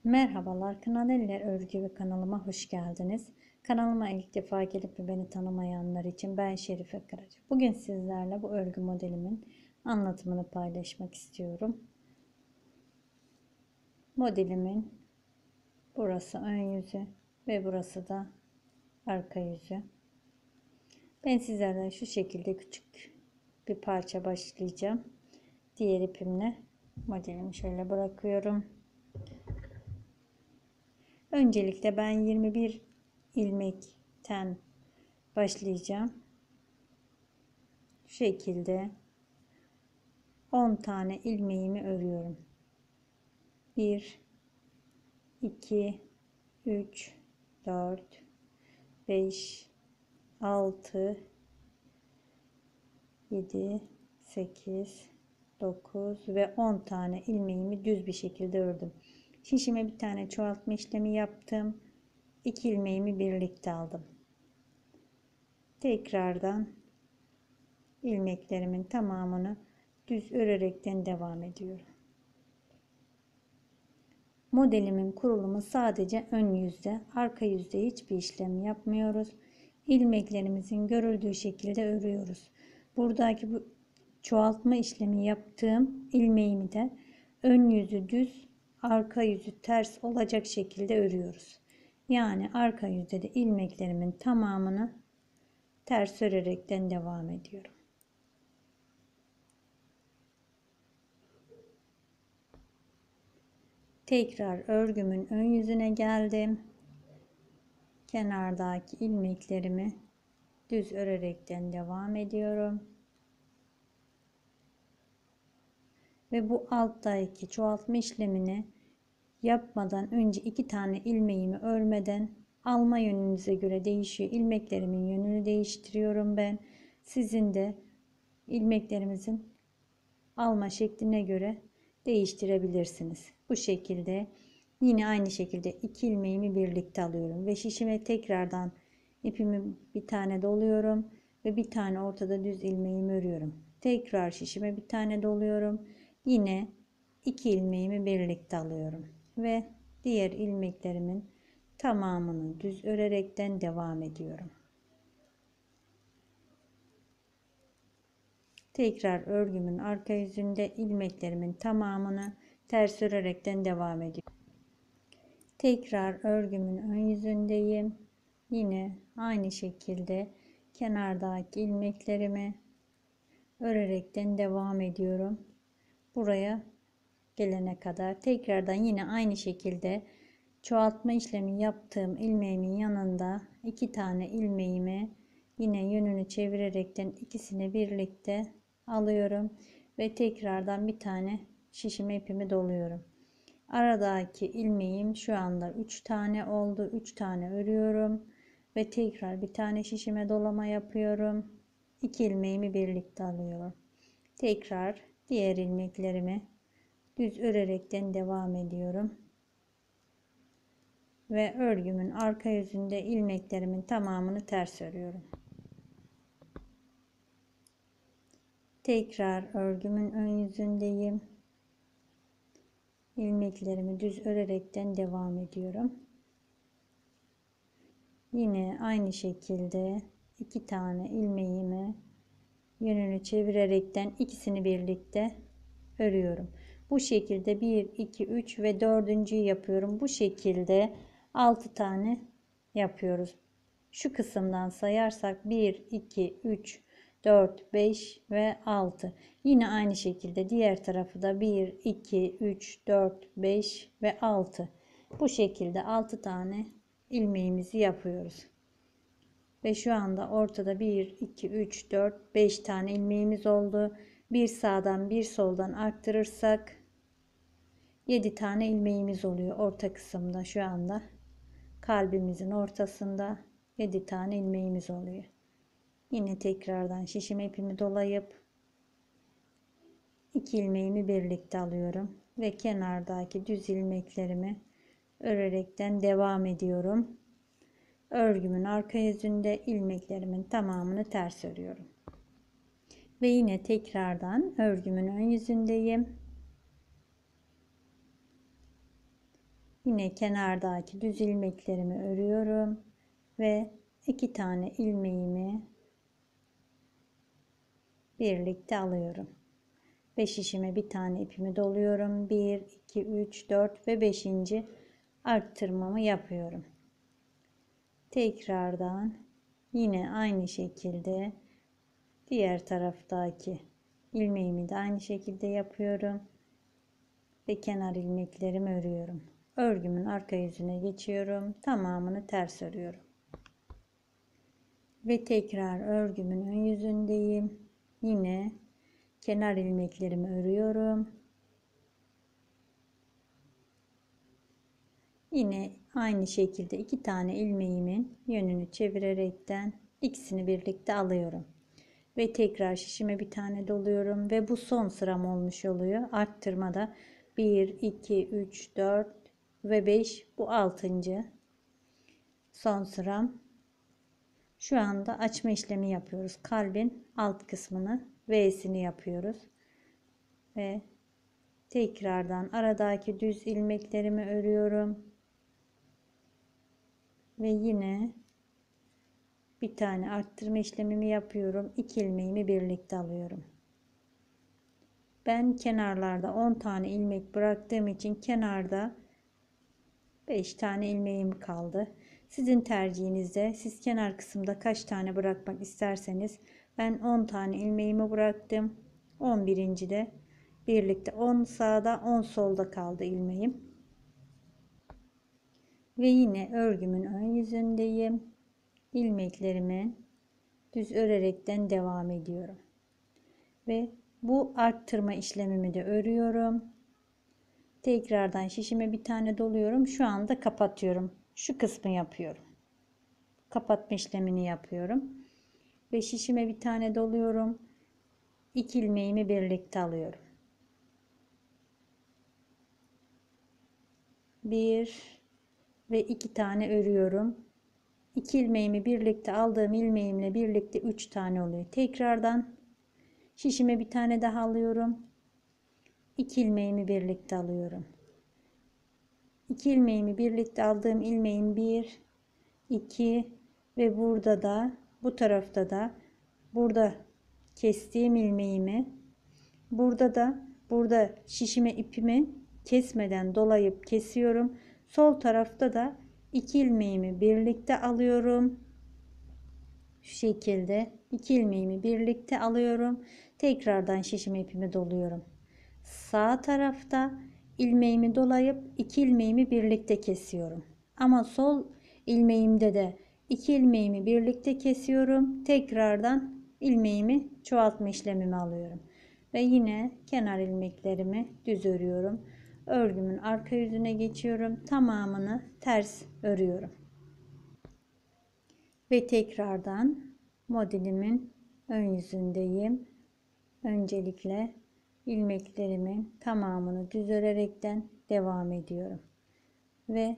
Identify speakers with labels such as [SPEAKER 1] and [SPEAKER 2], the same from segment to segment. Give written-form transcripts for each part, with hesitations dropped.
[SPEAKER 1] Merhabalar, Kınaleliler Örgü ve kanalıma hoş geldiniz. Kanalıma ilk defa gelip beni tanımayanlar için ben Şerife Karaca. Bugün sizlerle bu örgü modelimin anlatımını paylaşmak istiyorum. Modelimin burası ön yüzü ve burası da arka yüzü. Ben sizlerle şu şekilde küçük bir parça başlayacağım. Diğer ipimle modelimi şöyle bırakıyorum. Öncelikle ben 21 ilmekten başlayacağım. Şu şekilde 10 tane ilmeğimi örüyorum. 1 2 3 4 5 6 7 8 9 ve 10 tane ilmeğimi düz bir şekilde ördüm. Şişime bir tane çoğaltma işlemi yaptım. 2 ilmeğimi birlikte aldım. Tekrardan ilmeklerimin tamamını düz örerekten devam ediyorum. Modelimin kurulumu sadece ön yüzde, arka yüzde hiçbir işlem yapmıyoruz. İlmeklerimizin görüldüğü şekilde örüyoruz. Buradaki bu çoğaltma işlemi yaptığım ilmeğimi de ön yüzü düz, arka yüzü ters olacak şekilde örüyoruz. Yani arka yüzde de ilmeklerimin tamamını ters örerekten devam ediyorum. Tekrar örgümün ön yüzüne geldim. Kenardaki ilmeklerimi düz örerekten devam ediyorum. Ve bu alttaki çoğaltma işlemini yapmadan önce 2 tane ilmeğimi örmeden alma yönünüze göre değişiyor. İlmeklerimin yönünü değiştiriyorum ben. Sizin de ilmeklerimizin alma şekline göre değiştirebilirsiniz. Bu şekilde yine aynı şekilde 2 ilmeğimi birlikte alıyorum ve şişime tekrardan ipimi bir tane doluyorum ve bir tane ortada düz ilmeğimi örüyorum. Tekrar şişime bir tane doluyorum. Yine 2 ilmeğimi birlikte alıyorum ve diğer ilmeklerimin tamamını düz örerekten devam ediyorum. Tekrar örgümün arka yüzünde ilmeklerimin tamamını ters örerekten devam ediyorum. Tekrar örgümün ön yüzündeyim. Yine aynı şekilde kenardaki ilmeklerimi örerekten devam ediyorum. Buraya gelene kadar tekrardan yine aynı şekilde çoğaltma işlemi yaptığım ilmeğimin yanında 2 tane ilmeğimi yine yönünü çevirerekten ikisini birlikte alıyorum ve tekrardan bir tane şişime ipimi doluyorum. Aradaki ilmeğim şu anda 3 tane oldu. 3 tane örüyorum ve tekrar bir tane şişime dolama yapıyorum. 2 ilmeğimi birlikte alıyorum. Tekrar diğer ilmeklerimi düz örerekten devam ediyorum. Ve örgümün arka yüzünde ilmeklerimin tamamını ters örüyorum. Tekrar örgümün ön yüzündeyim. İlmeklerimi düz örerekten devam ediyorum. Yine aynı şekilde 2 tane ilmeğimi yönünü çevirerekten ikisini birlikte örüyorum. Bu şekilde 1 2 3 ve 4.'yü yapıyorum. Bu şekilde 6 tane yapıyoruz. Şu kısımdan sayarsak 1 2 3 4 5 ve 6. Yine aynı şekilde diğer tarafı da 1 2 3 4 5 ve 6. Bu şekilde 6 tane ilmeğimizi yapıyoruz. Ve şu anda ortada 1 2 3 4 5 tane ilmeğimiz oldu. Bir sağdan bir soldan arttırırsak 7 tane ilmeğimiz oluyor orta kısımda. Şu anda kalbimizin ortasında 7 tane ilmeğimiz oluyor. Yine tekrardan şişime ipimi dolayıp 2 ilmeğimi birlikte alıyorum ve kenardaki düz ilmeklerimi örerekten devam ediyorum. Örgümün arka yüzünde ilmeklerimin tamamını ters örüyorum. Ve yine tekrardan örgümün ön yüzündeyim. Yine kenardaki düz ilmeklerimi örüyorum ve 2 tane ilmeğimi birlikte alıyorum. Ve şişime bir tane ipimi doluyorum. 1, 2, 3, 4 ve 5. arttırmamı yapıyorum. Tekrardan yine aynı şekilde diğer taraftaki ilmeğimi de aynı şekilde yapıyorum. Ve kenar ilmeklerimi örüyorum. Örgümün arka yüzüne geçiyorum. Tamamını ters örüyorum. Ve tekrar örgümün ön yüzündeyim. Yine kenar ilmeklerimi örüyorum. Yine aynı şekilde 2 tane ilmeğimin yönünü çevirerekten ikisini birlikte alıyorum. Ve tekrar şişime bir tane doluyorum ve bu son sıram olmuş oluyor. Arttırmada 1, 2, 3, 4 ve 5, bu 6. son sıram. Şu anda açma işlemi yapıyoruz. Kalbin alt kısmını, V'sini yapıyoruz. Ve tekrardan aradaki düz ilmeklerimi örüyorum. Ve yine bir tane arttırma işlemimi yapıyorum. 2 ilmeğimi birlikte alıyorum. Ben kenarlarda 10 tane ilmek bıraktığım için kenarda 5 tane ilmeğim kaldı. Sizin tercihinizde, siz kenar kısımda kaç tane bırakmak isterseniz, ben 10 tane ilmeğimi bıraktım. 11. de birlikte 10 sağda 10 solda kaldı ilmeğim. Ve yine örgümün ön yüzündeyim. İlmeklerimi düz örerekten devam ediyorum. Ve bu arttırma işlemimi de örüyorum. Tekrardan şişime bir tane doluyorum. Şu anda kapatıyorum. Şu kısmı yapıyorum. Kapatma işlemini yapıyorum. Ve şişime bir tane doluyorum. 2 ilmeğimi birlikte alıyorum. 1 ve 2 tane örüyorum. 2 ilmeğimi birlikte aldığım ilmeğimle birlikte 3 tane oluyor. Tekrardan şişime bir tane daha alıyorum. 2 ilmeğimi birlikte alıyorum. 2 ilmeğimi birlikte aldığım ilmeğim 1, 2 ve burada da bu tarafta da burada kestiğim ilmeğimi, burada şişime ipimi kesmeden dolayıp kesiyorum. Sol tarafta da 2 ilmeğimi birlikte alıyorum. Şu şekilde 2 ilmeğimi birlikte alıyorum. Tekrardan şişime ipimi doluyorum. Sağ tarafta ilmeğimi dolayıp 2 ilmeğimi birlikte kesiyorum. Ama sol ilmeğimde de 2 ilmeğimi birlikte kesiyorum. Tekrardan ilmeğimi çoğaltma işlemimi alıyorum. Ve yine kenar ilmeklerimi düz örüyorum. Örgümün arka yüzüne geçiyorum. Tamamını ters örüyorum. Ve tekrardan modelimin ön yüzündeyim. Öncelikle ilmeklerimin tamamını düz örerekten devam ediyorum. Ve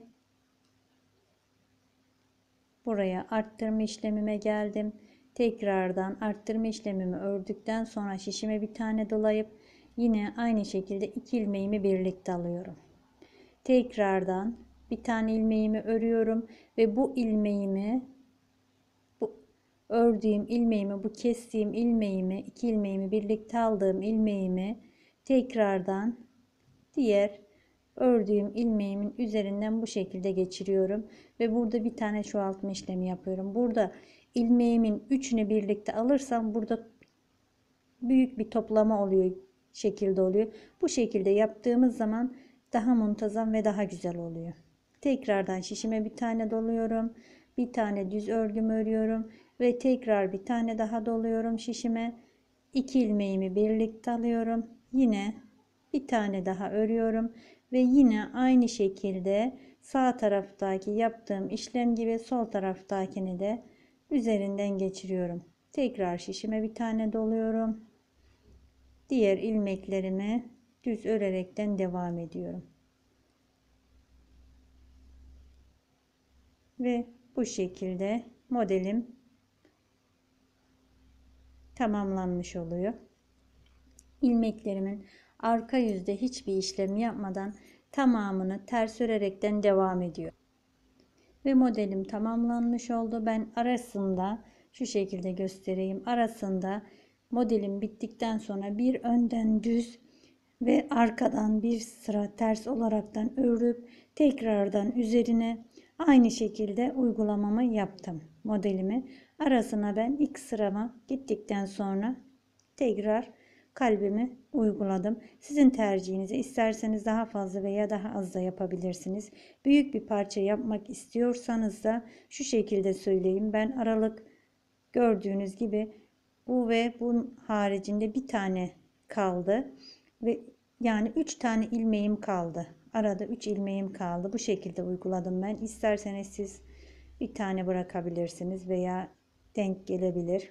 [SPEAKER 1] buraya arttırma işlemime geldim. Tekrardan arttırma işlemimi ördükten sonra şişime bir tane dolayıp yine aynı şekilde 2 ilmeğimi birlikte alıyorum. Tekrardan bir tane ilmeğimi örüyorum ve bu ilmeğimi, bu ördüğüm ilmeğimi, bu kestiğim ilmeğimi, 2 ilmeğimi birlikte aldığım ilmeğimi tekrardan diğer ördüğüm ilmeğimin üzerinden bu şekilde geçiriyorum ve burada bir tane çoğaltma işlemi yapıyorum. Burada ilmeğimin üçünü birlikte alırsam burada büyük bir toplama oluyor, şekilde oluyor. Bu şekilde yaptığımız zaman daha muntazam ve daha güzel oluyor. Tekrardan şişime bir tane doluyorum. Bir tane düz örgüm örüyorum ve tekrar bir tane daha doluyorum şişime. 2 ilmeğimi birlikte alıyorum. Yine bir tane daha örüyorum ve yine aynı şekilde sağ taraftaki yaptığım işlem gibi sol taraftakini de üzerinden geçiriyorum. Tekrar şişime bir tane doluyorum. Diğer ilmeklerimi düz örerekten devam ediyorum. Ve bu şekilde modelim tamamlanmış oluyor. İlmeklerimin arka yüzde hiçbir işlem yapmadan tamamını ters örerekten devam ediyor. Ve modelim tamamlanmış oldu. Ben arasında şu şekilde göstereyim. Arasında modelim bittikten sonra bir önden düz ve arkadan bir sıra ters olaraktan örüp tekrardan üzerine aynı şekilde uygulamamı yaptım modelimi. Arasına ben ilk sırama gittikten sonra tekrar kalbimi uyguladım. Sizin tercihinize, isterseniz daha fazla veya daha az da yapabilirsiniz. Büyük bir parça yapmak istiyorsanız da şu şekilde söyleyeyim. Ben aralık gördüğünüz gibi bu ve bunun haricinde bir tane kaldı ve yani 3 tane ilmeğim kaldı. Arada 3 ilmeğim kaldı. Bu şekilde uyguladım ben. İsterseniz siz bir tane bırakabilirsiniz veya denk gelebilir.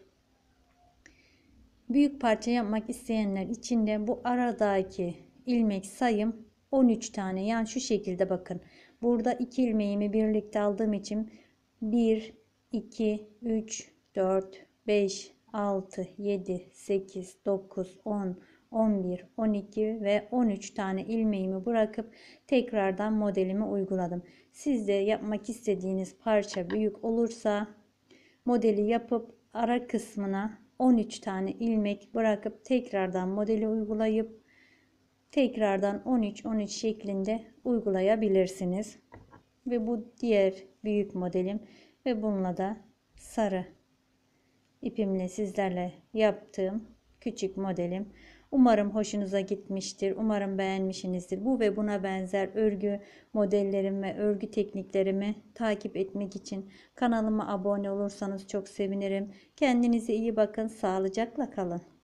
[SPEAKER 1] Büyük parça yapmak isteyenler için de bu aradaki ilmek sayım 13 tane. Yani şu şekilde bakın. Burada 2 ilmeğimi birlikte aldığım için 1, 2, 3, 4, 5, 6, 7, 8, 9, 10, 11, 12 ve 13 tane ilmeğimi bırakıp tekrardan modelimi uyguladım. Siz de yapmak istediğiniz parça büyük olursa modeli yapıp ara kısmına 13 tane ilmek bırakıp tekrardan modeli uygulayıp tekrardan 13 şeklinde uygulayabilirsiniz. Ve bu diğer büyük modelim ve bununla da sarı ipimle sizlerle yaptığım küçük modelim. Umarım hoşunuza gitmiştir. Umarım beğenmişsinizdir. Bu ve buna benzer örgü modellerim ve örgü tekniklerimi takip etmek için kanalıma abone olursanız çok sevinirim. Kendinize iyi bakın. Sağlıcakla kalın.